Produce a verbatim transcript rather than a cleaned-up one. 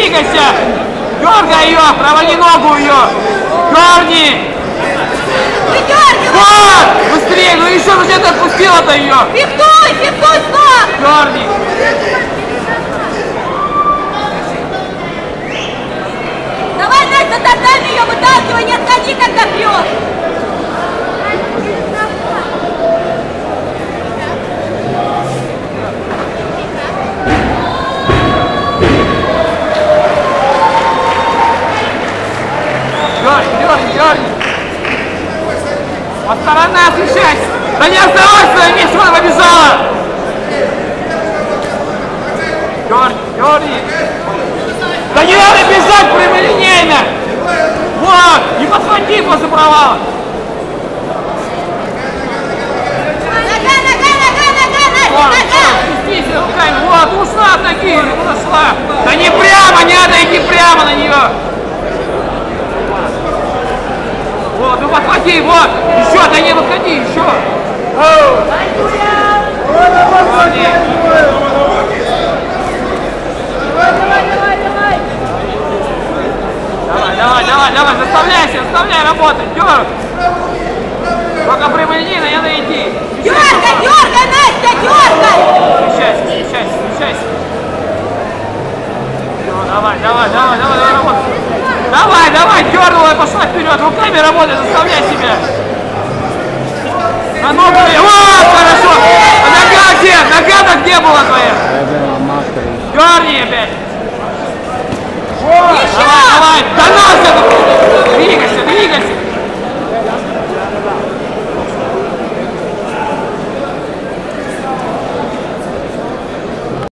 двигайся! Дергай ее! Провали ногу ее! Дерни! Вот! Быстрее! Ну еще, ну где ты отпустила-то ее? Фехтуй! Фехтуй, стоп! Дерни! Давай, Настя, татами ее выталкивай, не отходи, когда бьет! Дерни, дерни, дерни! По сторонам освещайся! Да не оставайся на месте, вон побежала! Дерни, дерни! Да не надо бежать прямолинейно! Вот! Не подхвати после провала! Нога, нога, нога, нога, Вот, нога! спустись руками! Вот, ушла от ноги! Куда шла? Да не прямо, не надо идти прямо на нее! Вот, ну подходи, вот! Еще, да не выходи, еще! Давай, давай, давай, давай, заставляйся, заставляй работать, дергай! Только прямолинейно не надо идти! Дергай, дергай, Настя, дергай! Смещайся, смещайся, смещайся! Давай, давай, давай, давай, давай, работай! Давай, давай, дернула и пошла вперед, руками работай, заставляй себя. На ногу, вот, хорошо. А нога где? Нога-то где была?